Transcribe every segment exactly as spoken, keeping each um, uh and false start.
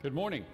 Good morning.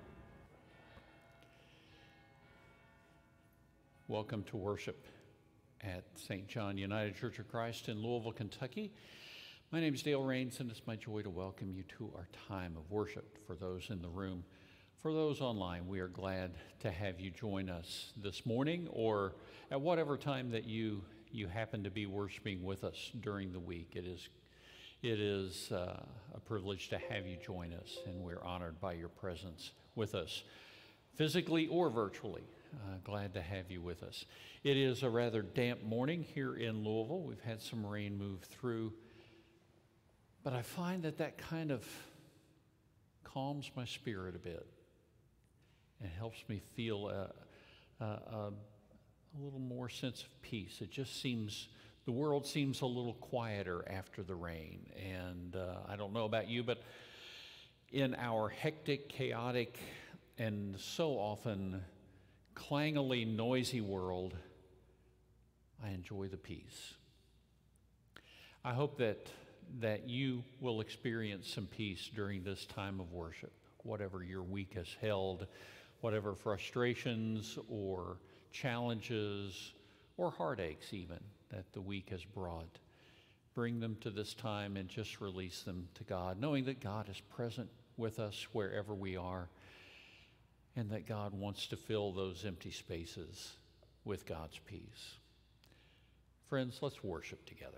Welcome to worship at Saint John United Church of Christ in Louisville, Kentucky. My name is Dale Raines, and it's my joy to welcome you to our time of worship. For those in the room, for those online, we are glad to have you join us this morning or at whatever time that you, you happen to be worshiping with us during the week. It is It is uh, a privilege to have you join us, and we're honored by your presence with us, physically or virtually. Uh, glad to have you with us. It is a rather damp morning here in Louisville. We've had some rain move through, but I find that that kind of calms my spirit a bit. It helps me feel a, a, a, a little more sense of peace. It just seems The world seems a little quieter after the rain, and uh, I don't know about you, but in our hectic, chaotic, and so often clangily noisy world, I enjoy the peace. I hope that, that you will experience some peace during this time of worship, whatever your week has held, whatever frustrations or challenges or heartaches even that the week has brought. Bring them to this time and just release them to God, knowing that God is present with us wherever we are, and that God wants to fill those empty spaces with God's peace. Friends, let's worship together.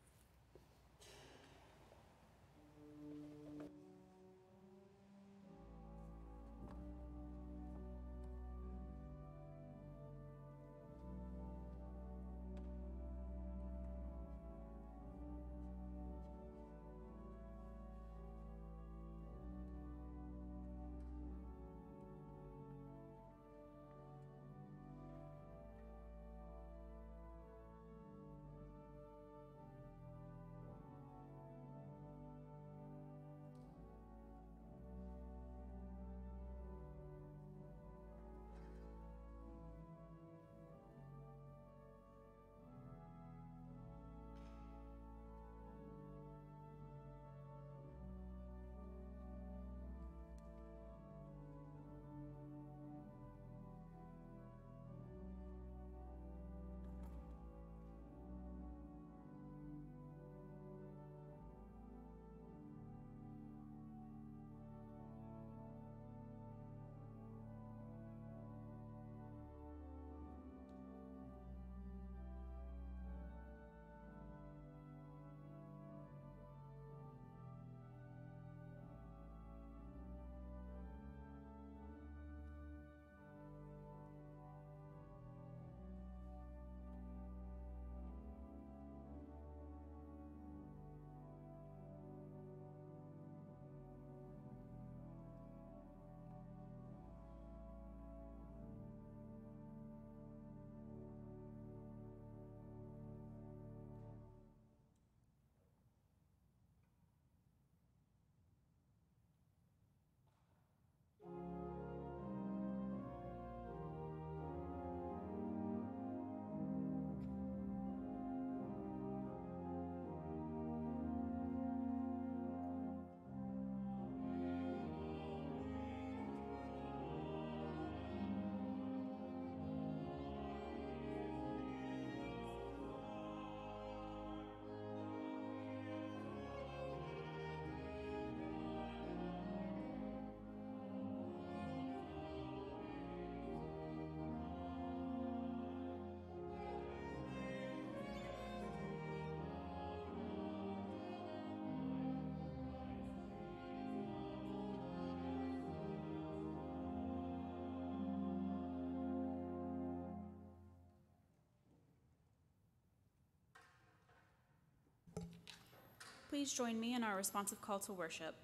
Please join me in our responsive call to worship.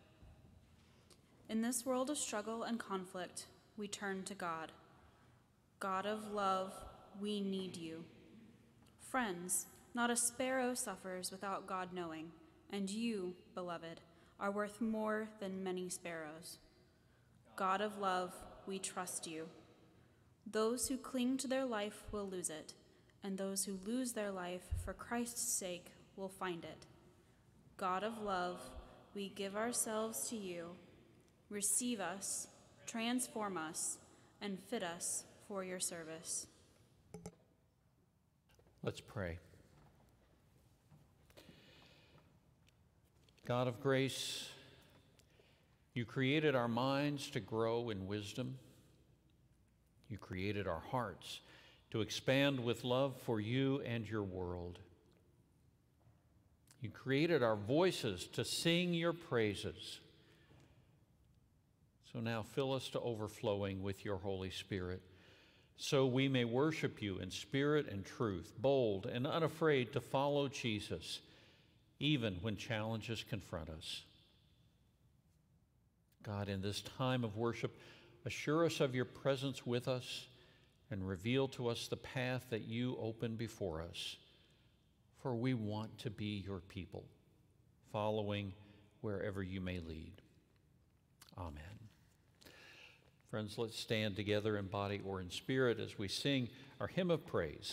In this world of struggle and conflict, we turn to God. God of love, we need you. Friends, not a sparrow suffers without God knowing, and you, beloved, are worth more than many sparrows. God of love, we trust you. Those who cling to their life will lose it, and those who lose their life for Christ's sake will find it. God of love, we give ourselves to you. Receive us, transform us, and fit us for your service. Let's pray. God of grace, you created our minds to grow in wisdom. You created our hearts to expand with love for you and your world. You created our voices to sing your praises. So now fill us to overflowing with your Holy Spirit, so we may worship you in spirit and truth, bold and unafraid to follow Jesus, even when challenges confront us. God, in this time of worship, assure us of your presence with us and reveal to us the path that you open before us, for we want to be your people, following wherever you may lead. Amen. Friends, let's stand together in body or in spirit as we sing our hymn of praise.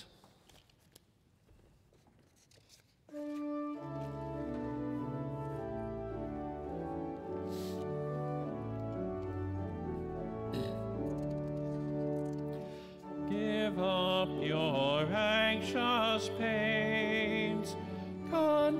Give up your anxious pains. Con-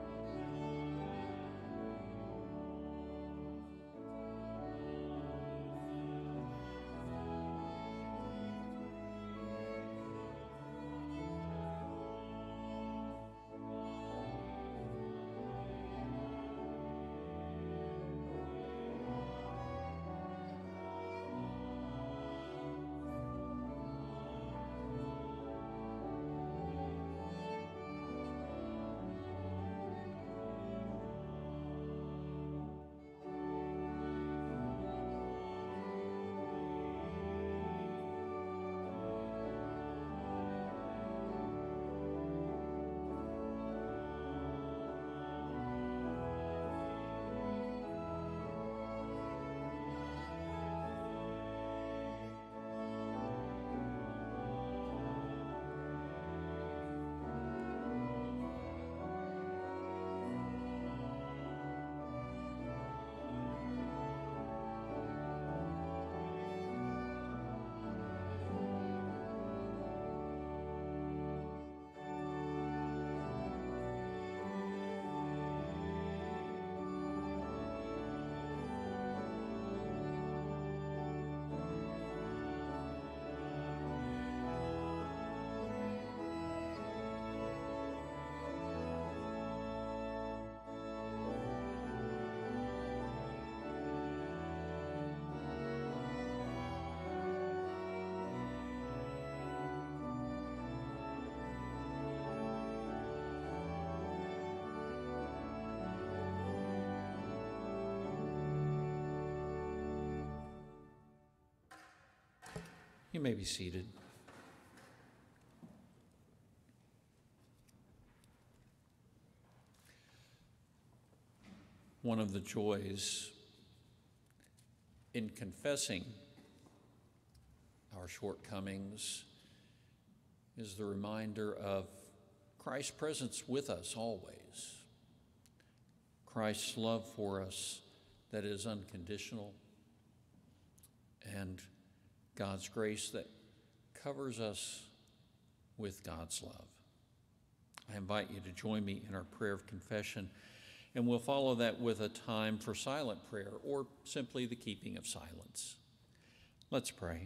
You may be seated. One of the joys in confessing our shortcomings is the reminder of Christ's presence with us always. Christ's love for us that is unconditional, and God's grace that covers us with God's love. I invite you to join me in our prayer of confession, and we'll follow that with a time for silent prayer or simply the keeping of silence. Let's pray.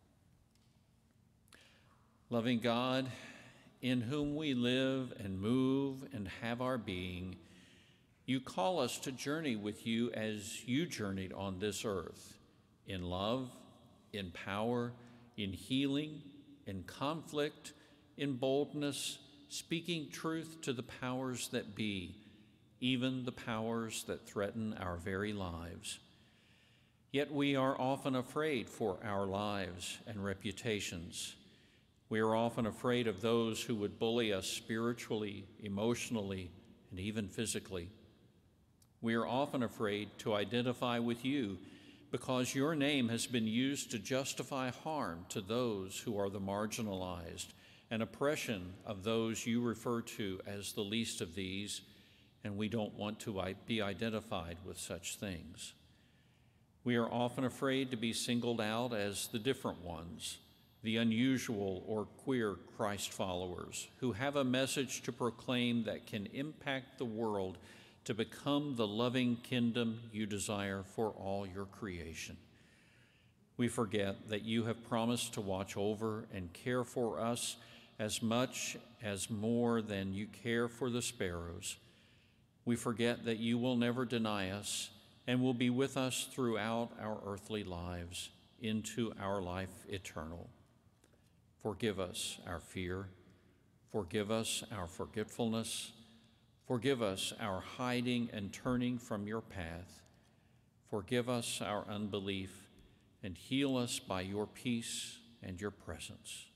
Loving God, in whom we live and move and have our being, you call us to journey with you as you journeyed on this earth, in love, in power, in healing, in conflict, in boldness, speaking truth to the powers that be, even the powers that threaten our very lives. Yet we are often afraid for our lives and reputations. We are often afraid of those who would bully us spiritually, emotionally, and even physically. We are often afraid to identify with you because your name has been used to justify harm to those who are the marginalized and oppression of those you refer to as the least of these, and we don't want to be identified with such things. We are often afraid to be singled out as the different ones, the unusual or queer Christ followers who have a message to proclaim that can impact the world to become the loving kingdom you desire for all your creation. We forget that you have promised to watch over and care for us as much as more than you care for the sparrows. We forget that you will never deny us and will be with us throughout our earthly lives into our life eternal. Forgive us our fear. Forgive us our forgetfulness. Forgive us our hiding and turning from your path. Forgive us our unbelief and heal us by your peace and your presence.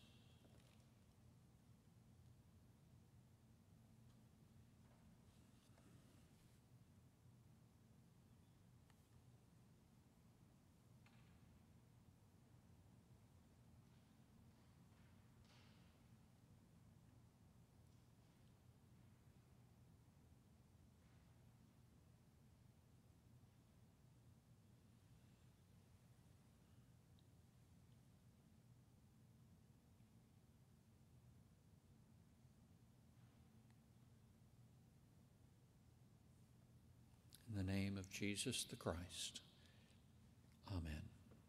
In the name of Jesus the Christ. Amen.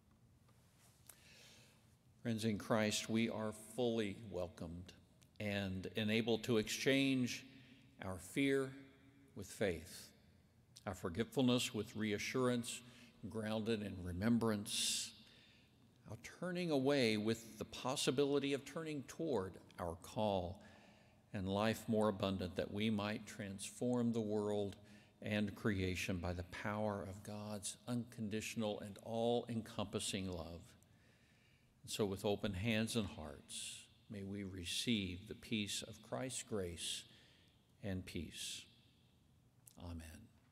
Friends in Christ, we are fully welcomed and enabled to exchange our fear with faith, our forgetfulness with reassurance, grounded in remembrance, our turning away with the possibility of turning toward our call and life more abundant, that we might transform the world and creation by the power of God's unconditional and all-encompassing love. And so with open hands and hearts, may we receive the peace of Christ's grace and peace. Amen.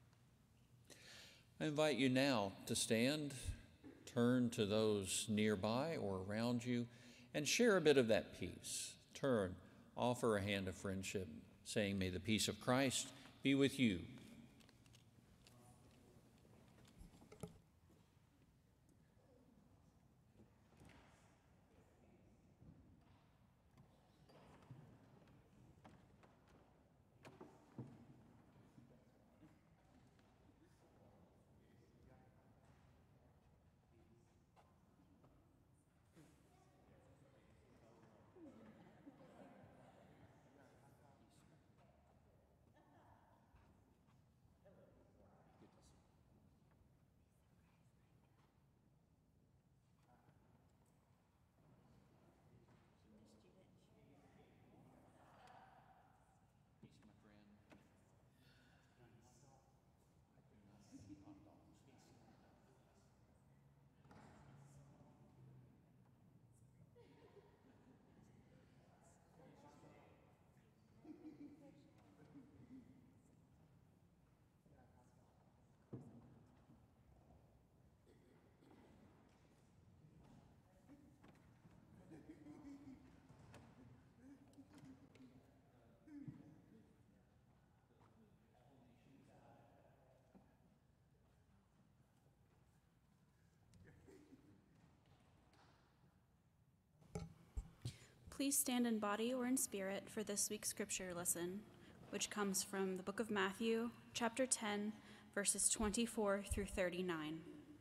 I invite you now to stand, turn to those nearby or around you, and share a bit of that peace. Turn, offer a hand of friendship, saying, "May the peace of Christ be with you." Please stand in body or in spirit for this week's scripture lesson, which comes from the book of Matthew, chapter ten, verses twenty-four through thirty-nine.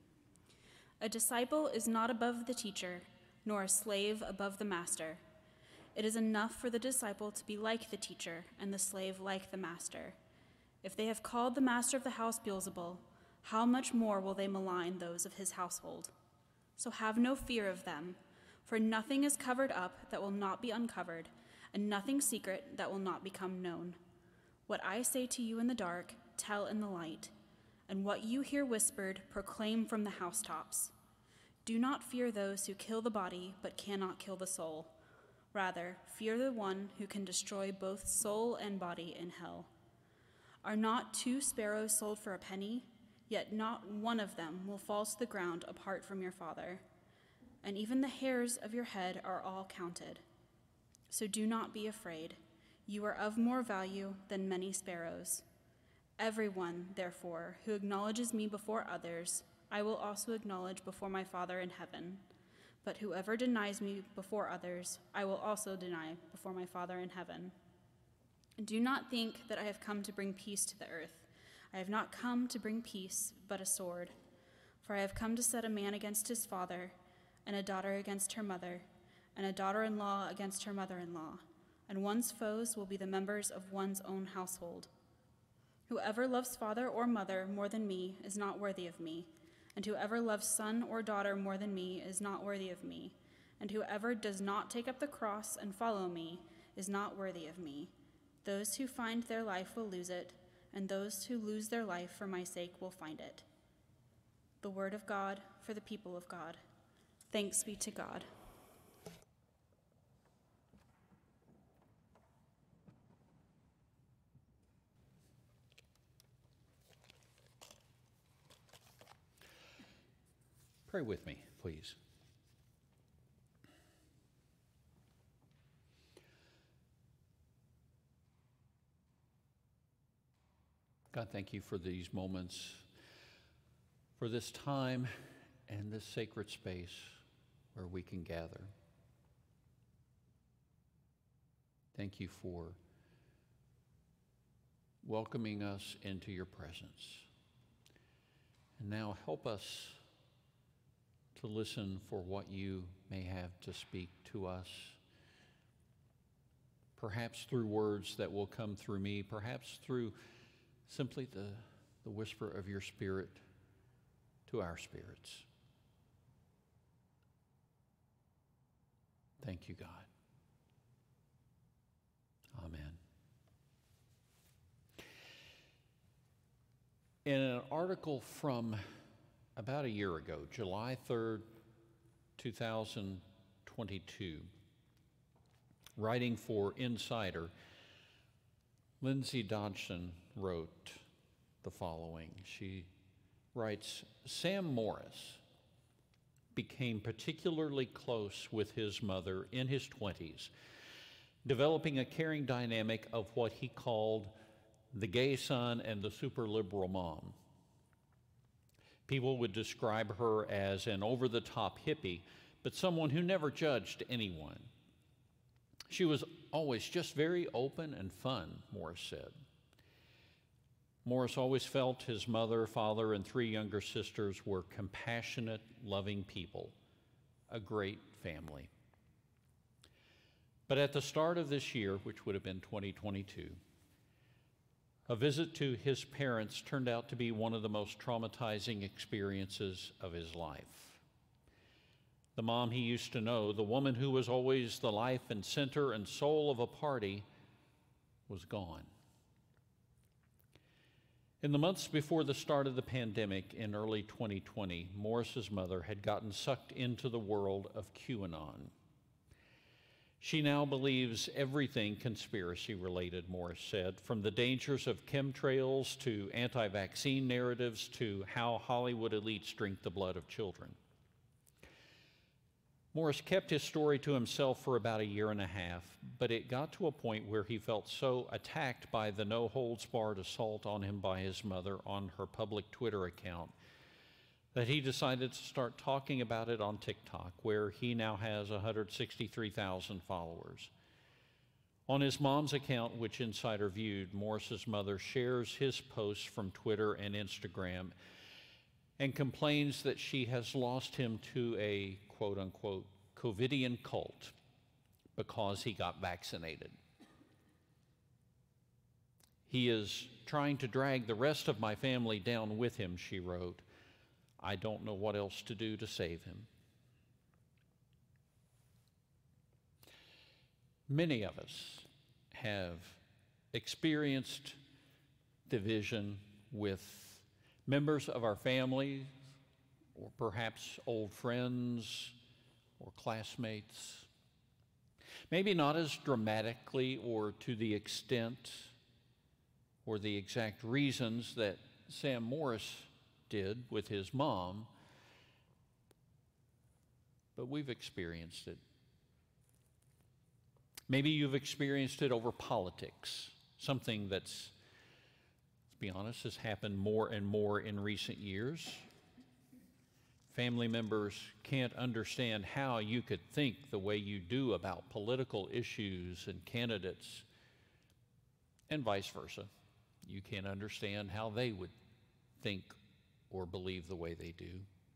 A disciple is not above the teacher, nor a slave above the master. It is enough for the disciple to be like the teacher and the slave like the master. If they have called the master of the house Beelzebul, how much more will they malign those of his household? So have no fear of them. For nothing is covered up that will not be uncovered, and nothing secret that will not become known. What I say to you in the dark, tell in the light, and what you hear whispered, proclaim from the housetops. Do not fear those who kill the body but cannot kill the soul. Rather, fear the one who can destroy both soul and body in hell. Are not two sparrows sold for a penny? Yet not one of them will fall to the ground apart from your Father. And even the hairs of your head are all counted. So do not be afraid. You are of more value than many sparrows. Everyone, therefore, who acknowledges me before others, I will also acknowledge before my Father in heaven. But whoever denies me before others, I will also deny before my Father in heaven. Do not think that I have come to bring peace to the earth. I have not come to bring peace, but a sword. For I have come to set a man against his father, and a daughter against her mother, and a daughter-in-law against her mother-in-law, and one's foes will be the members of one's own household. Whoever loves father or mother more than me is not worthy of me, and whoever loves son or daughter more than me is not worthy of me, and whoever does not take up the cross and follow me is not worthy of me. Those who find their life will lose it, and those who lose their life for my sake will find it. The word of God for the people of God. Thanks be to God. Pray with me, please. God, thank you for these moments, for this time and this sacred space where we can gather. Thank you for welcoming us into your presence. And now help us to listen for what you may have to speak to us, perhaps through words that will come through me, perhaps through simply the, the whisper of your Spirit to our spirits. Thank you, God. Amen. In an article from about a year ago, July third, two thousand twenty-two, writing for Insider, Lindsay Dodson wrote the following. She writes, Sam Morris became particularly close with his mother in his twenties, developing a caring dynamic of what he called the gay son and the super liberal mom. People would describe her as an over-the-top hippie, but someone who never judged anyone. She was always just very open and fun, Morris said. Morris always felt his mother, father, and three younger sisters were compassionate, loving people, a great family. But at the start of this year, which would have been twenty twenty-two, a visit to his parents turned out to be one of the most traumatizing experiences of his life. The mom he used to know, the woman who was always the life and center and soul of a party, was gone. In the months before the start of the pandemic in early twenty twenty, Morris's mother had gotten sucked into the world of QAnon. She now believes everything conspiracy-related, Morris said, from the dangers of chemtrails to anti-vaccine narratives to how Hollywood elites drink the blood of children. Morris kept his story to himself for about a year and a half, but it got to a point where he felt so attacked by the no-holds-barred assault on him by his mother on her public Twitter account that he decided to start talking about it on TikTok, where he now has one hundred sixty-three thousand followers. On his mom's account, which Insider viewed, Morris's mother shares his posts from Twitter and Instagram and complains that she has lost him to a quote-unquote COVIDian cult because he got vaccinated. He is trying to drag the rest of my family down with him, she wrote. I don't know what else to do to save him. Many of us have experienced division with members of our family, or perhaps old friends or classmates. Maybe not as dramatically or to the extent or the exact reasons that Sam Morris did with his mom, but we've experienced it. Maybe you've experienced it over politics, something that's, let's be honest, has happened more and more in recent years. Family members can't understand how you could think the way you do about political issues and candidates, and vice versa. You can't understand how they would think or believe the way they do.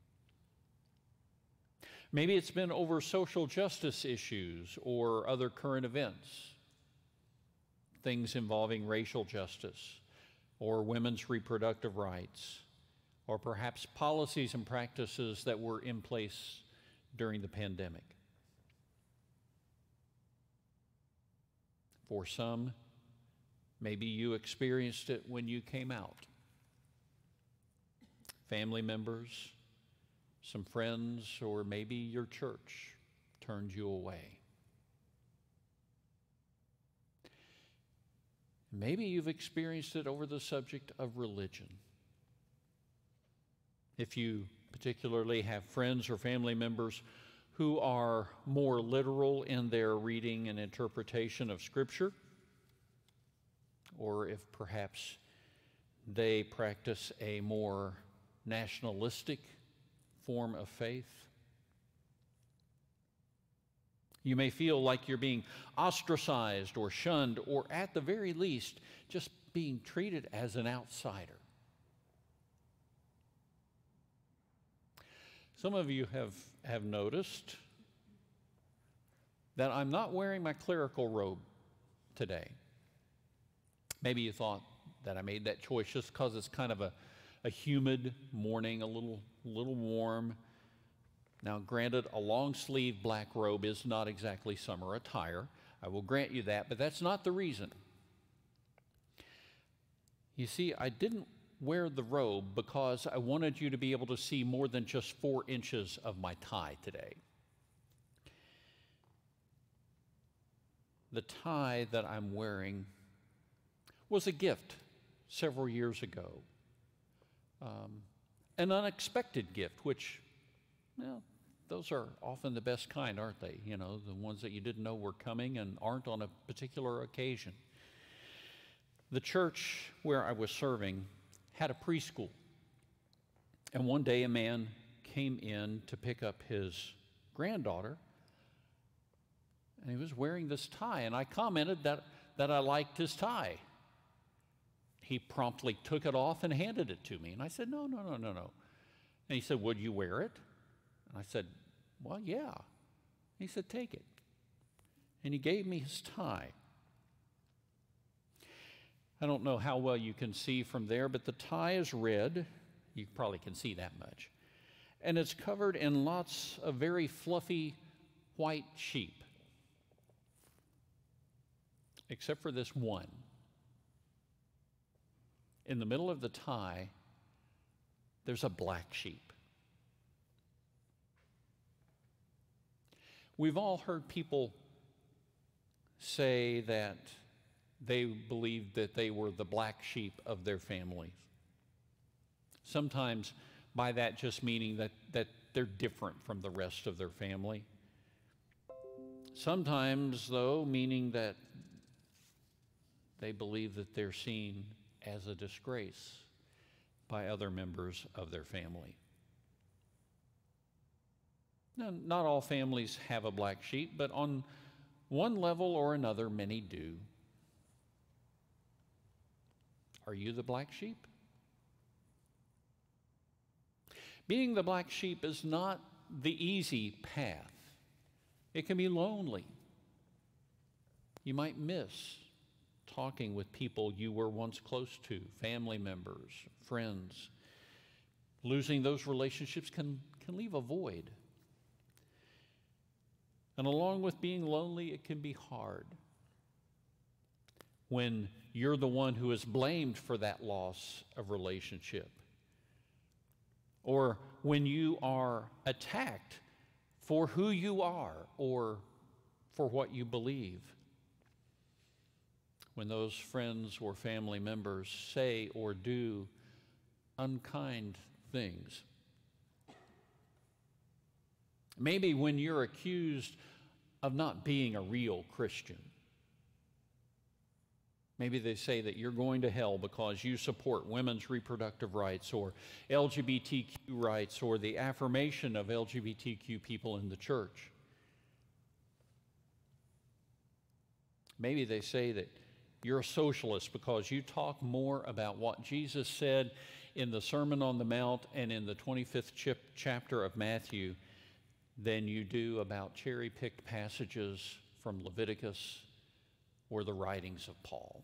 Maybe it's been over social justice issues or other current events, things involving racial justice or women's reproductive rights, or perhaps policies and practices that were in place during the pandemic. For some, maybe you experienced it when you came out. Family members, some friends, or maybe your church turned you away. Maybe you've experienced it over the subject of religion. If you particularly have friends or family members who are more literal in their reading and interpretation of Scripture, or if perhaps they practice a more nationalistic form of faith, you may feel like you're being ostracized or shunned, or at the very least, just being treated as an outsider. Some of you have, have noticed that I'm not wearing my clerical robe today. Maybe you thought that I made that choice just because it's kind of a, a humid morning, a little, little warm. Now, granted, a long-sleeve black robe is not exactly summer attire. I will grant you that, but that's not the reason. You see, I didn't wear the robe because I wanted you to be able to see more than just four inches of my tie today. The tie that I'm wearing was a gift several years ago. Um, an unexpected gift, which, well, those are often the best kind, aren't they? You know, the ones that you didn't know were coming and aren't on a particular occasion. The church where I was serving had a preschool. And one day a man came in to pick up his granddaughter, and he was wearing this tie, and I commented that, that I liked his tie. He promptly took it off and handed it to me, and I said, no, no, no, no, no. And he said, would you wear it? And I said, well, yeah. He said, take it. And he gave me his tie. I don't know how well you can see from there, but the tie is red. You probably can see that much. And it's covered in lots of very fluffy white sheep, except for this one. In the middle of the tie, there's a black sheep. We've all heard people say that they believed that they were the black sheep of their families. Sometimes by that just meaning that, that they're different from the rest of their family. Sometimes, though, meaning that they believe that they're seen as a disgrace by other members of their family. Now, not all families have a black sheep, but on one level or another, many do. Are you the black sheep? Being the black sheep is not the easy path. It can be lonely. You might miss talking with people you were once close to, family members, friends. Losing those relationships can, can leave a void. And along with being lonely, it can be hard when you're the one who is blamed for that loss of relationship, or when you are attacked for who you are or for what you believe. When those friends or family members say or do unkind things. Maybe when you're accused of not being a real Christian. Maybe they say that you're going to hell because you support women's reproductive rights or L G B T Q rights or the affirmation of L G B T Q people in the church. Maybe they say that you're a socialist because you talk more about what Jesus said in the Sermon on the Mount and in the twenty-fifth chip, chapter of Matthew than you do about cherry-picked passages from Leviticus or the writings of Paul.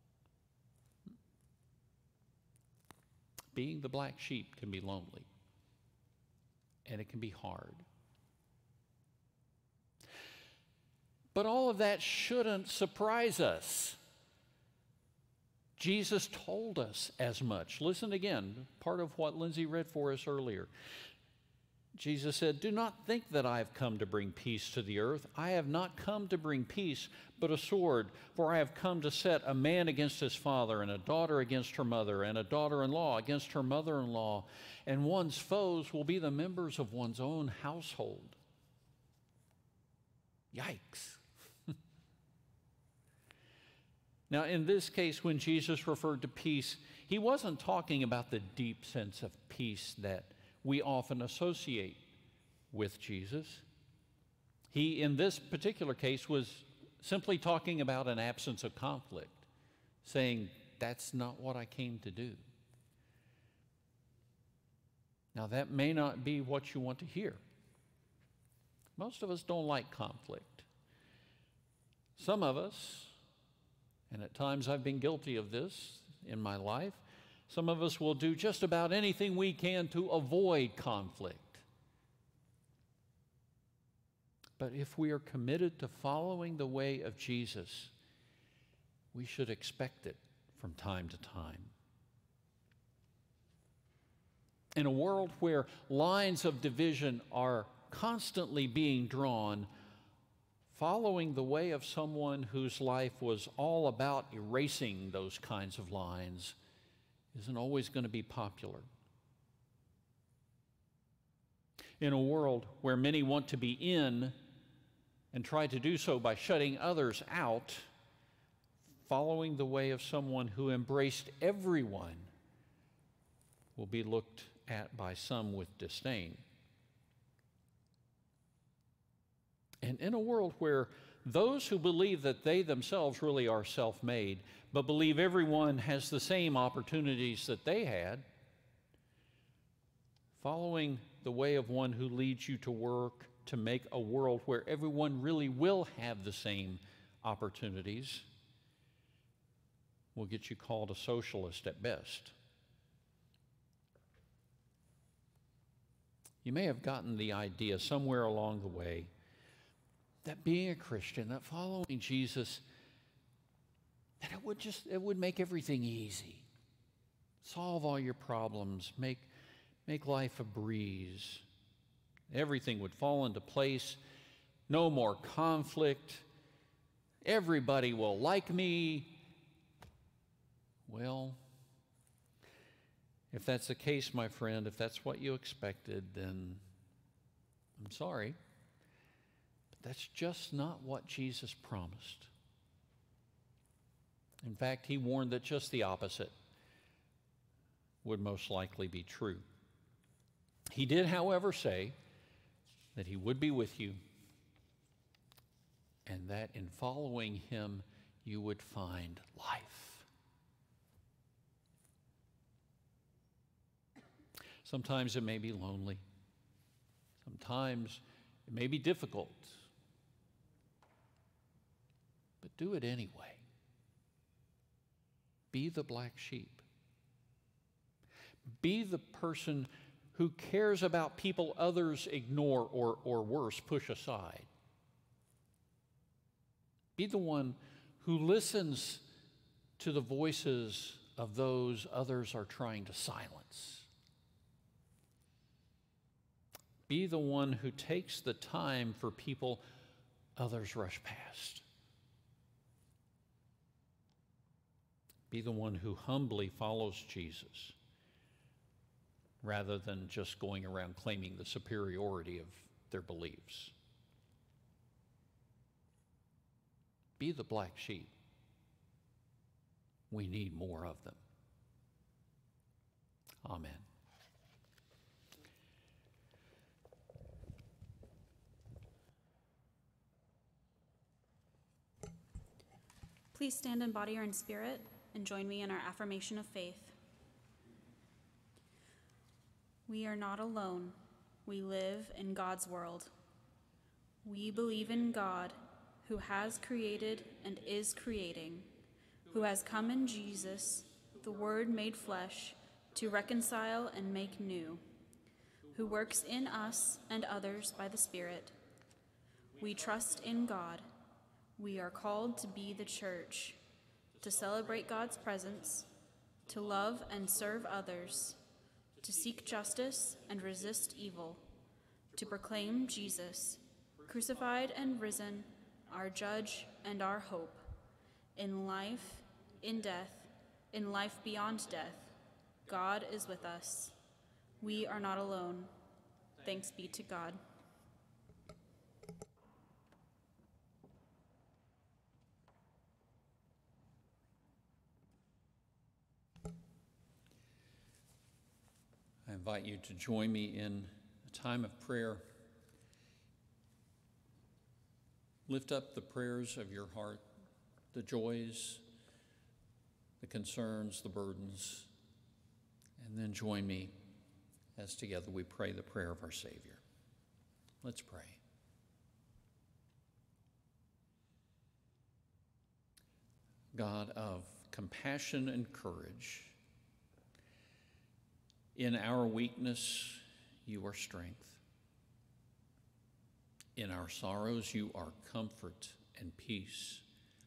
Being the black sheep can be lonely, and it can be hard. But all of that shouldn't surprise us. Jesus told us as much. Listen again, part of what Lindsay read for us earlier. Jesus said, "Do not think that I have come to bring peace to the earth. I have not come to bring peace, but a sword. For I have come to set a man against his father, and a daughter against her mother, and a daughter-in-law against her mother-in-law. And one's foes will be the members of one's own household." Yikes. Now, in this case, when Jesus referred to peace, he wasn't talking about the deep sense of peace that we often associate with Jesus. He, in this particular case, was simply talking about an absence of conflict, saying, that's not what I came to do. Now, that may not be what you want to hear. Most of us don't like conflict. Some of us, and at times I've been guilty of this in my life, some of us will do just about anything we can to avoid conflict. But if we are committed to following the way of Jesus, we should expect it from time to time. In a world where lines of division are constantly being drawn, following the way of someone whose life was all about erasing those kinds of lines isn't always going to be popular. In a world where many want to be in and try to do so by shutting others out, following the way of someone who embraced everyone will be looked at by some with disdain. And in a world where those who believe that they themselves really are self-made, but believe everyone has the same opportunities that they had, following the way of one who leads you to work to make a world where everyone really will have the same opportunities will get you called a socialist at best. You may have gotten the idea somewhere along the way that being a Christian, that following Jesus, that it would just, it would make everything easy. Solve all your problems, make, make life a breeze. Everything would fall into place, no more conflict, everybody will like me. Well, if that's the case, my friend, if that's what you expected, then I'm sorry. That's just not what Jesus promised. In fact, he warned that just the opposite would most likely be true. He did, however, say that he would be with you and that in following him you would find life. Sometimes it may be lonely. Sometimes it may be difficult. But do it anyway. Be the black sheep. Be the person who cares about people others ignore or, or worse, push aside. Be the one who listens to the voices of those others are trying to silence. Be the one who takes the time for people others rush past. Be the one who humbly follows Jesus rather than just going around claiming the superiority of their beliefs. Be the black sheep. We need more of them. Amen. Please stand in body or in spirit and join me in our affirmation of faith. We are not alone. We live in God's world. We believe in God, who has created and is creating, who has come in Jesus, the Word made flesh, to reconcile and make new, who works in us and others by the Spirit. We trust in God. We are called to be the church, to celebrate God's presence, to love and serve others, to seek justice and resist evil, to proclaim Jesus, crucified and risen, our judge and our hope, in life, in death, in life beyond death. God is with us. We are not alone. Thanks be to God. I invite you to join me in a time of prayer. Lift up the prayers of your heart, the joys, the concerns, the burdens, and then join me as together we pray the prayer of our Savior. Let's pray. God of compassion and courage, in our weakness, you are strength. In our sorrows, you are comfort and peace.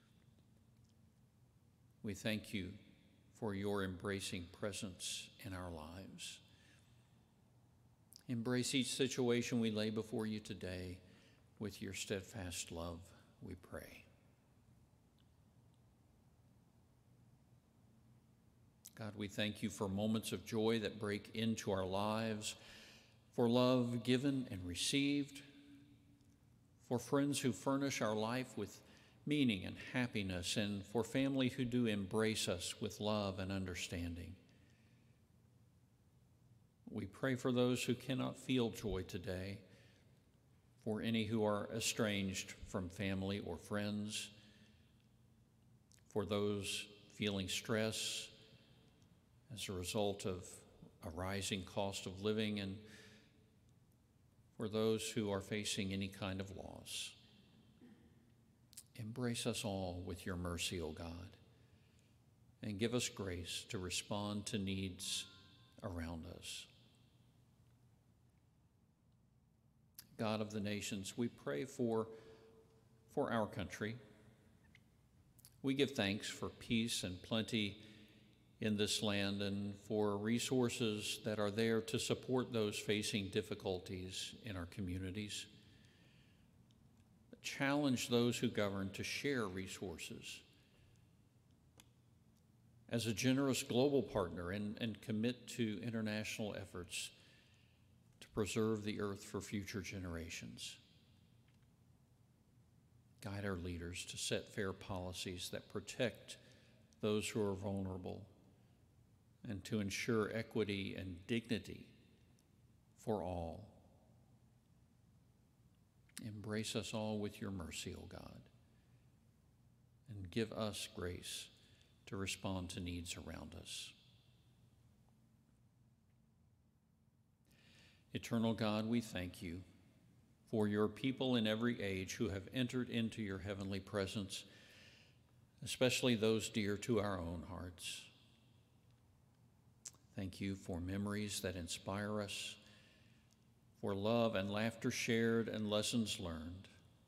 We thank you for your embracing presence in our lives. Embrace each situation we lay before you today with your steadfast love, we pray. God, we thank you for moments of joy that break into our lives, for love given and received, for friends who furnish our life with meaning and happiness, and for family who do embrace us with love and understanding. We pray for those who cannot feel joy today, for any who are estranged from family or friends, for those feeling stress as a result of a rising cost of living, and for those who are facing any kind of loss. Embrace us all with your mercy, O God, and give us grace to respond to needs around us. God of the nations, we pray for, for our country. We give thanks for peace and plenty in this land and for resources that are there to support those facing difficulties in our communities. Challenge those who govern to share resources as a generous global partner, and, and commit to international efforts to preserve the earth for future generations. Guide our leaders to set fair policies that protect those who are vulnerable, and to ensure equity and dignity for all. Embrace us all with your mercy, O God, and give us grace to respond to needs around us. Eternal God, we thank you for your people in every age who have entered into your heavenly presence, especially those dear to our own hearts. Thank you for memories that inspire us, for love and laughter shared and lessons learned.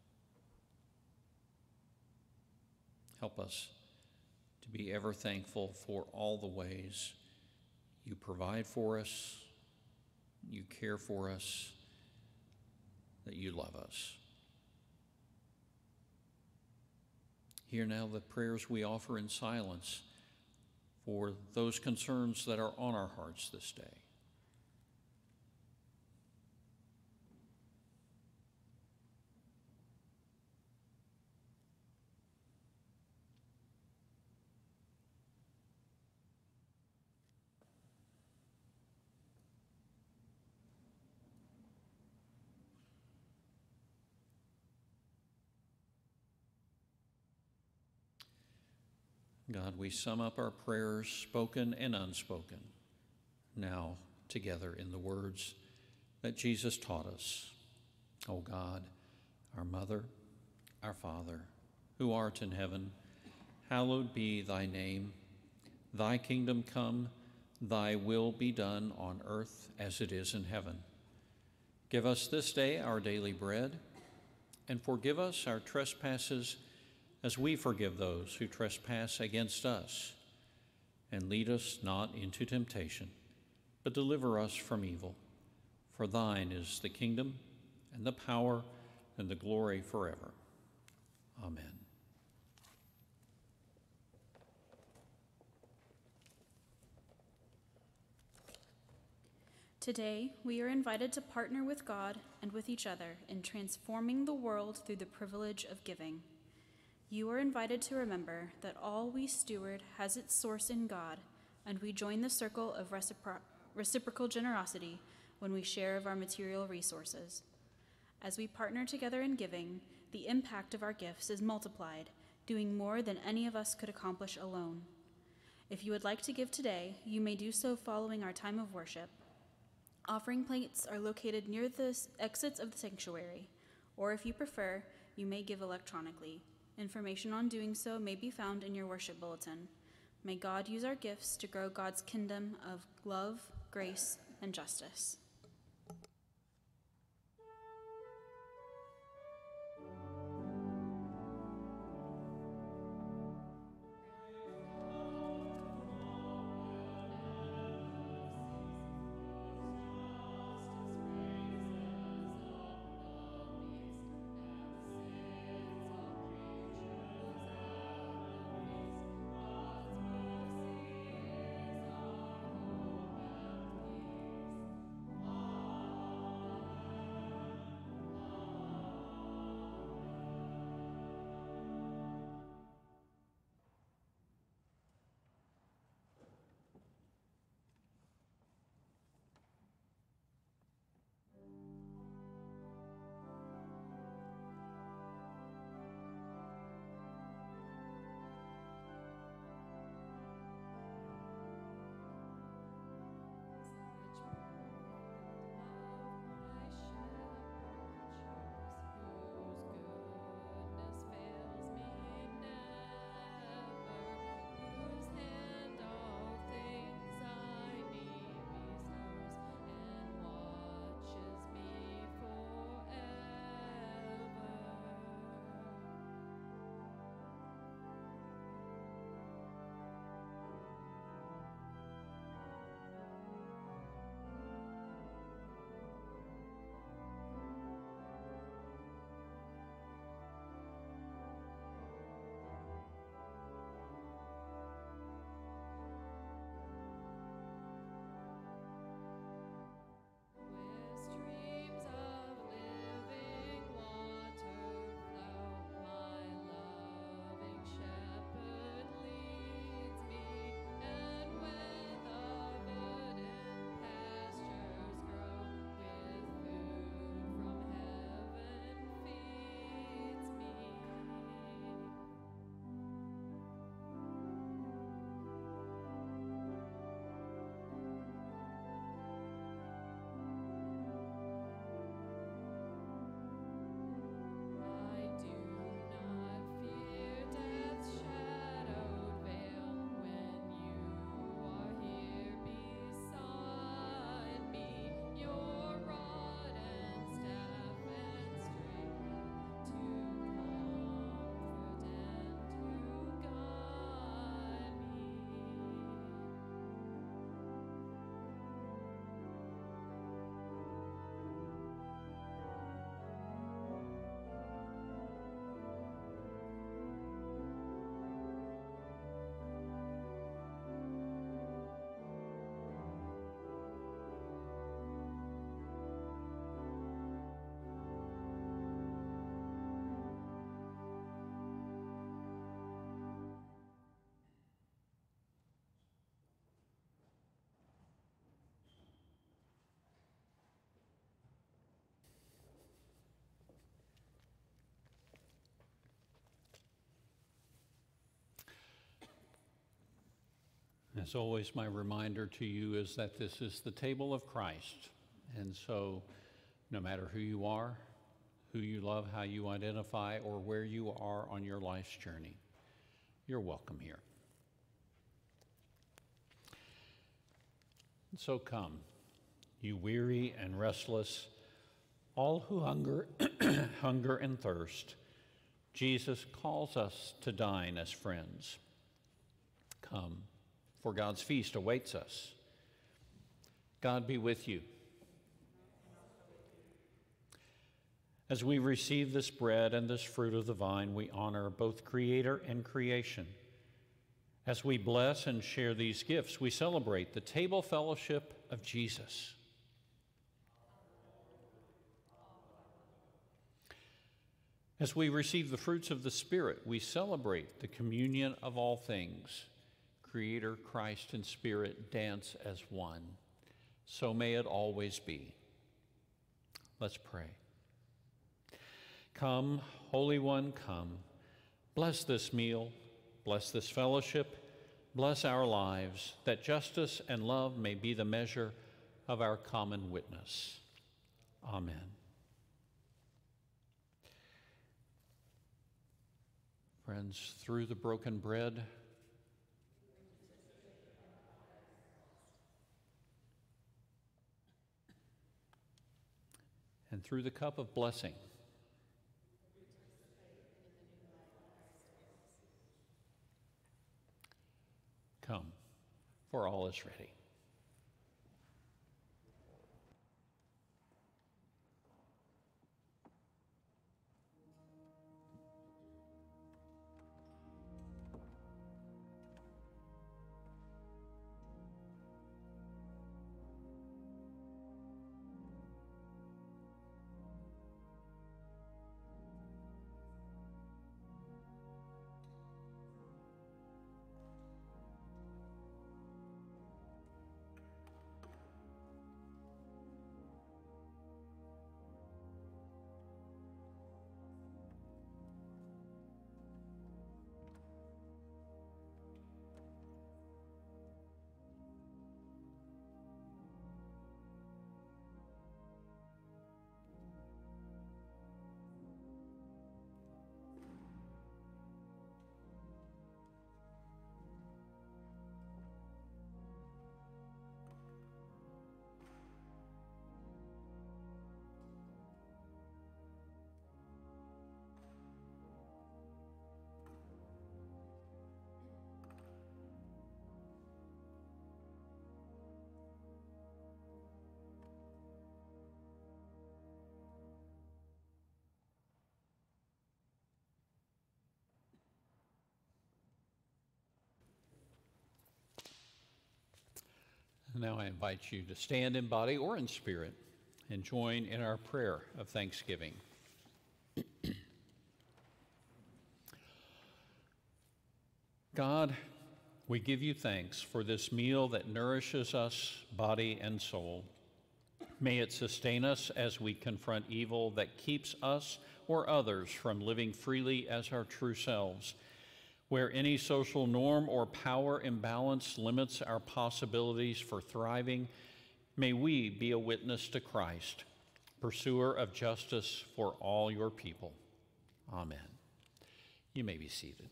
Help us to be ever thankful for all the ways you provide for us, you care for us, that you love us. Hear now the prayers we offer in silence for those concerns that are on our hearts this day. God, we sum up our prayers, spoken and unspoken, now together in the words that Jesus taught us. O God, our Mother, our Father, who art in heaven, hallowed be thy name. Thy kingdom come, thy will be done on earth as it is in heaven. Give us this day our daily bread, and forgive us our trespasses as we forgive those who trespass against us. And lead us not into temptation, but deliver us from evil. For thine is the kingdom, and the power, and the glory forever. Amen. Today, we are invited to partner with God and with each other in transforming the world through the privilege of giving. You are invited to remember that all we steward has its source in God, and we join the circle of recipro- reciprocal generosity when we share of our material resources. As we partner together in giving, the impact of our gifts is multiplied, doing more than any of us could accomplish alone. If you would like to give today, you may do so following our time of worship. Offering plates are located near the exits of the sanctuary, or if you prefer, you may give electronically. Information on doing so may be found in your worship bulletin. May God use our gifts to grow God's kingdom of love, grace, and justice. As always, my reminder to you is that this is the table of Christ. And so, no matter who you are, who you love, how you identify, or where you are on your life's journey, you're welcome here. And so come, you weary and restless, all who hunger, hunger and thirst. Jesus calls us to dine as friends. Come, for God's feast awaits us. God be with you. As we receive this bread and this fruit of the vine, we honor both Creator and creation. As we bless and share these gifts, we celebrate the table fellowship of Jesus. As we receive the fruits of the Spirit, we celebrate the communion of all things. Creator, Christ, and Spirit dance as one. So may it always be. Let's pray. Come, Holy One, come. Bless this meal, bless this fellowship, bless our lives, that justice and love may be the measure of our common witness. Amen. Friends, through the broken bread, and through the cup of blessing, come, for all is ready. Now I invite you to stand in body or in spirit and join in our prayer of thanksgiving. God, we give you thanks for this meal that nourishes us, body and soul. May it sustain us as we confront evil that keeps us or others from living freely as our true selves. Where any social norm or power imbalance limits our possibilities for thriving, may we be a witness to Christ, pursuer of justice for all your people. Amen. You may be seated.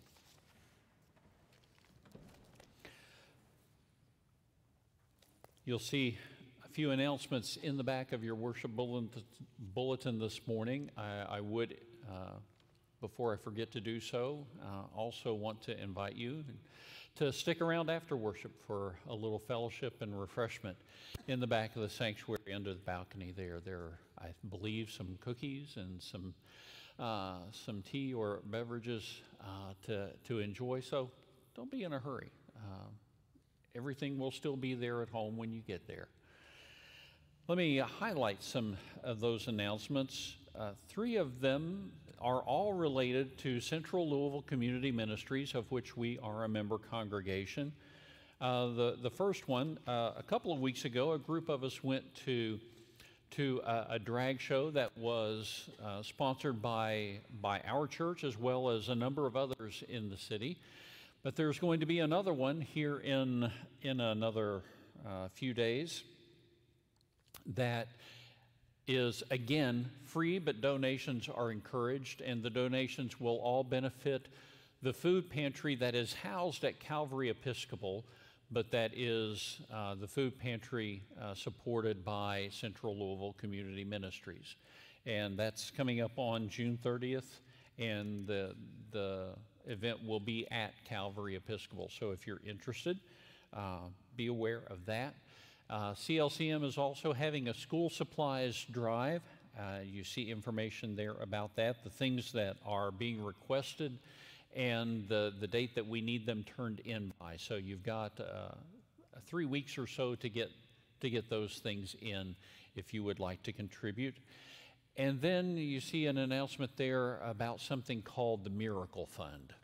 You'll see a few announcements in the back of your worship bulletin this morning. I, I would uh, Before I forget to do so, uh, also want to invite you to stick around after worship for a little fellowship and refreshment in the back of the sanctuary under the balcony there. There are, I believe, some cookies and some uh, some tea or beverages uh, to, to enjoy, so don't be in a hurry. Uh, everything will still be there at home when you get there. Let me highlight some of those announcements. Uh, three of them are all related to Central Louisville Community Ministries, of which we are a member congregation. Uh, the, the first one, uh, a couple of weeks ago, a group of us went to, to a, a drag show that was uh, sponsored by, by our church as well as a number of others in the city. But there's going to be another one here in, in another uh, few days that is, again, free, but donations are encouraged, and the donations will all benefit the food pantry that is housed at Calvary Episcopal, but that is uh, the food pantry uh, supported by Central Louisville Community Ministries. And that's coming up on June thirtieth, and the, the event will be at Calvary Episcopal. So if you're interested, uh, be aware of that. Uh, C L C M is also having a school supplies drive. Uh, you see information there about that, the things that are being requested, and the, the date that we need them turned in by. So you've got uh, three weeks or so to get, to get those things in if you would like to contribute. And then you see an announcement there about something called the Miracle Fund.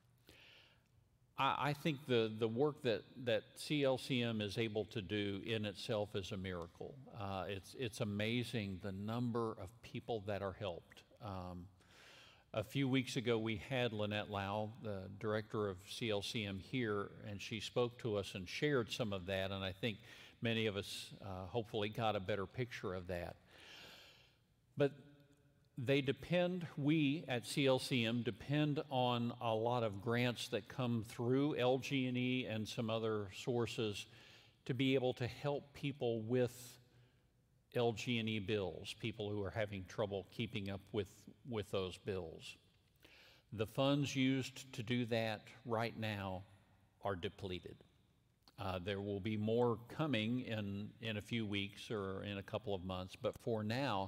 I think the, the work that, that C L C M is able to do in itself is a miracle. Uh, it's, it's amazing the number of people that are helped. Um, a few weeks ago, we had Lynette Lau, the director of C L C M here, and she spoke to us and shared some of that, and I think many of us uh, hopefully got a better picture of that. But they depend, we at C L C M depend on a lot of grants that come through L G and E and some other sources to be able to help people with L G and E bills, people who are having trouble keeping up with, with those bills. The funds used to do that right now are depleted. Uh, there will be more coming in, in a few weeks or in a couple of months, but for now,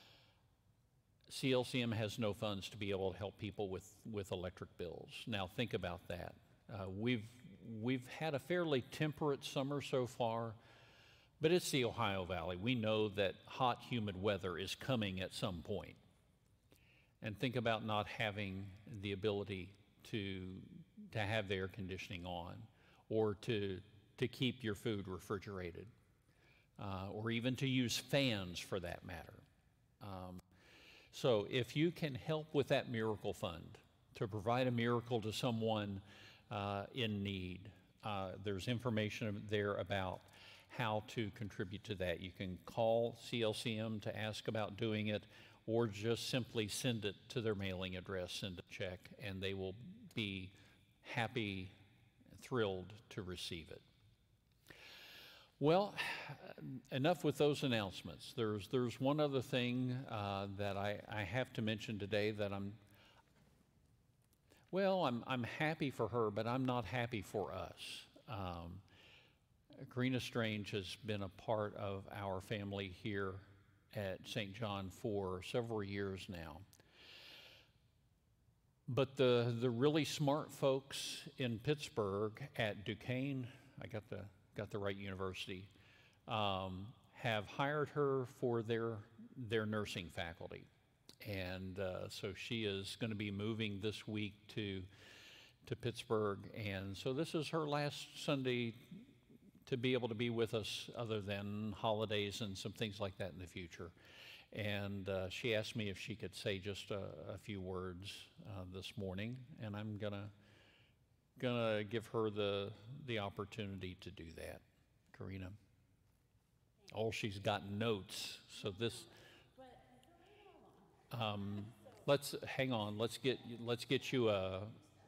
C L C M has no funds to be able to help people with, with electric bills. Now think about that. Uh, we've, we've had a fairly temperate summer so far, but it's the Ohio Valley. We know that hot, humid weather is coming at some point. And think about not having the ability to, to have the air conditioning on, or to, to keep your food refrigerated, uh, or even to use fans for that matter. Um, So if you can help with that miracle fund to provide a miracle to someone uh, in need, uh, there's information there about how to contribute to that. You can call C L C M to ask about doing it, or just simply send it to their mailing address, send a check, and they will be happy, thrilled to receive it. Well, enough with those announcements. There's, there's one other thing uh, that I, I have to mention today that I'm, well, I'm, I'm happy for her, but I'm not happy for us. Um, Karina Strange has been a part of our family here at Saint John for several years now. But the, the really smart folks in Pittsburgh at Duquesne, I got the got the right university, um, have hired her for their, their nursing faculty. And uh, so she is going to be moving this week to, to Pittsburgh. And so this is her last Sunday to be able to be with us, other than holidays and some things like that in the future. And uh, she asked me if she could say just a, a few words uh, this morning, and I'm gonna gonna give her the the opportunity to do that. Karina. Oh, she's got notes. So this. Um, let's hang on. Let's get let's get you a.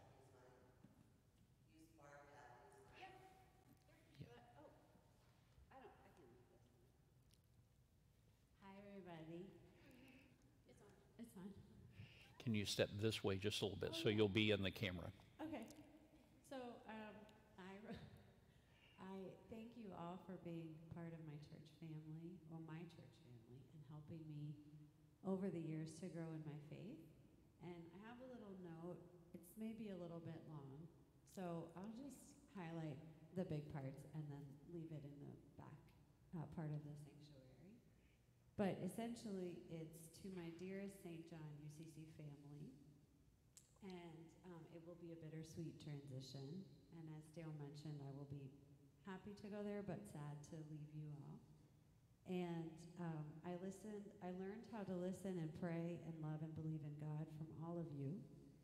Can you step this way just a little bit, oh, so yeah. You'll be in the camera? Okay. So um, I, I thank you all for being part of my church family, or my church family, and helping me over the years to grow in my faith. And I have a little note. It's maybe a little bit long, so I'll just highlight the big parts and then leave it in the back uh, part of the sanctuary. But essentially, it's to my dearest Saint John U C C family, and um, it will be a bittersweet transition. And as Dale mentioned, I will be happy to go there, but sad to leave you all. And um, I listened, I learned how to listen and pray and love and believe in God from all of you.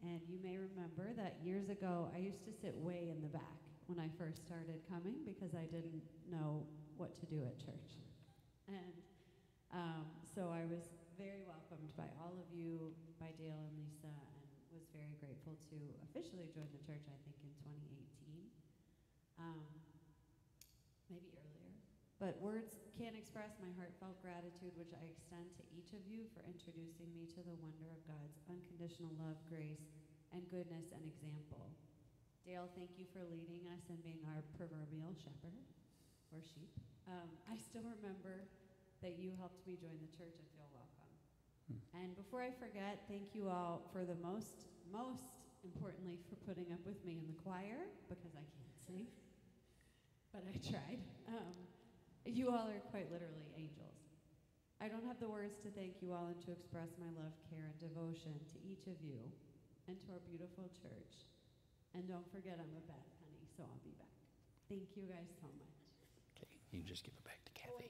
And you may remember that years ago, I used to sit way in the back when I first started coming because I didn't know what to do at church. And um, so I was very welcomed by all of you, by Dale and Lisa, and was very grateful to officially join the church, I think, in twenty eighteen. Um, maybe earlier. But words can't express my heartfelt gratitude, which I extend to each of you for introducing me to the wonder of God's unconditional love, grace, and goodness and example. Dale, thank you for leading us and being our proverbial shepherd, or sheep. Um, I still remember that you helped me join the church and feel welcome. Hmm. And before I forget, thank you all for the most, most importantly, for putting up with me in the choir, because I can't sing, but I tried. Um, you all are quite literally angels. I don't have the words to thank you all and to express my love, care, and devotion to each of you and to our beautiful church. And don't forget, I'm a bad penny, so I'll be back. Thank you guys so much. Okay, you can just give it back to Kathy.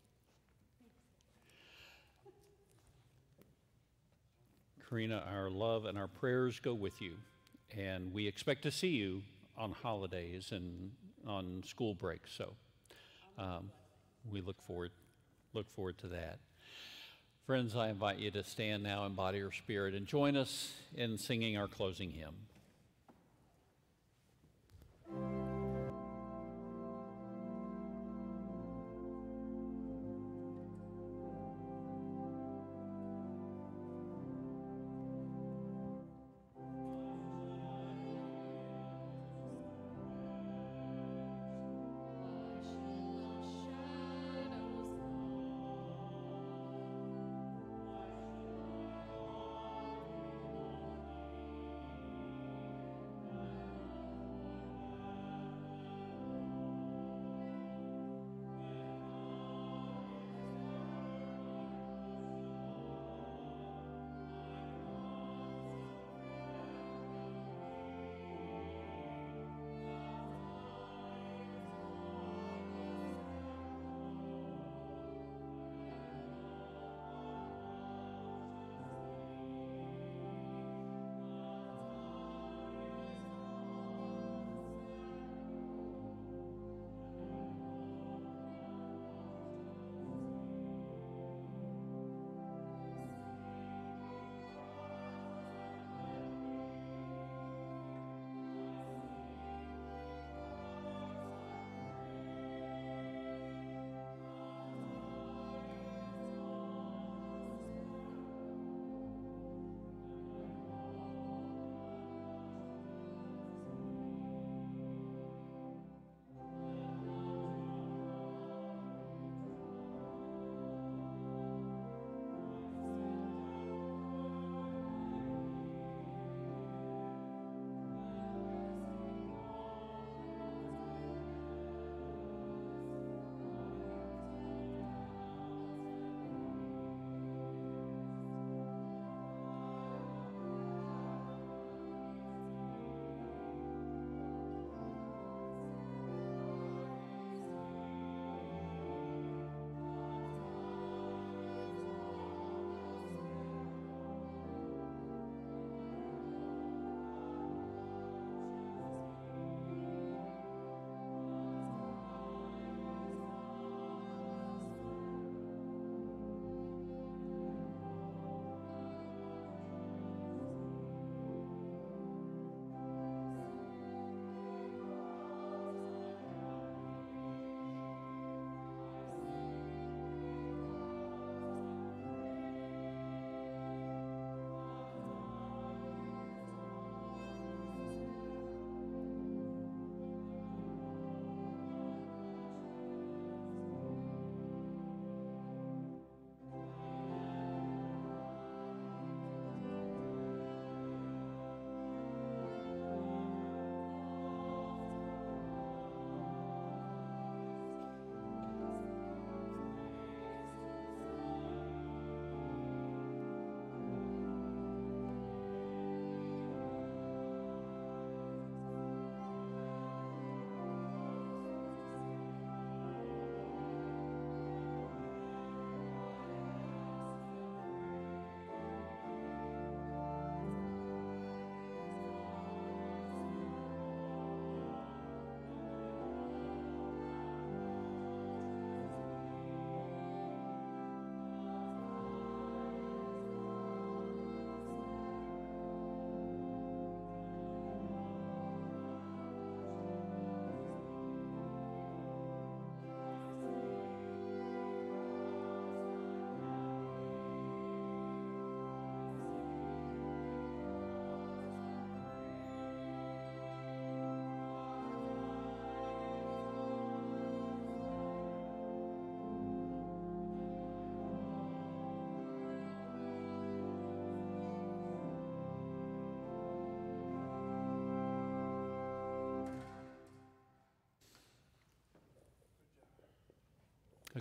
Karina, our love and our prayers go with you, and we expect to see you on holidays and on school breaks. So um, we look forward, look forward to that. Friends, I invite you to stand now in body or spirit and join us in singing our closing hymn. Shadows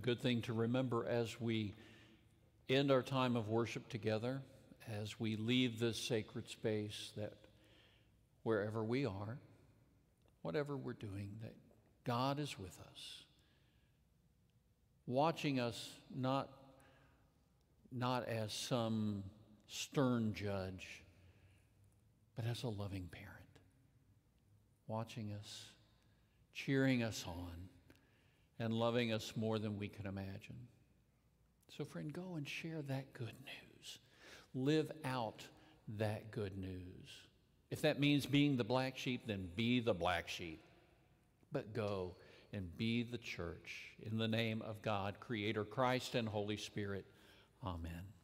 good thing to remember as we end our time of worship together, as we leave this sacred space, that wherever we are, whatever we're doing, that God is with us, watching us not, not as some stern judge, but as a loving parent, watching us, cheering us on, and loving us more than we can imagine. So, friend, go and share that good news. Live out that good news. If that means being the black sheep, then be the black sheep. But go and be the church in the name of God, Creator, Christ, and Holy Spirit. Amen.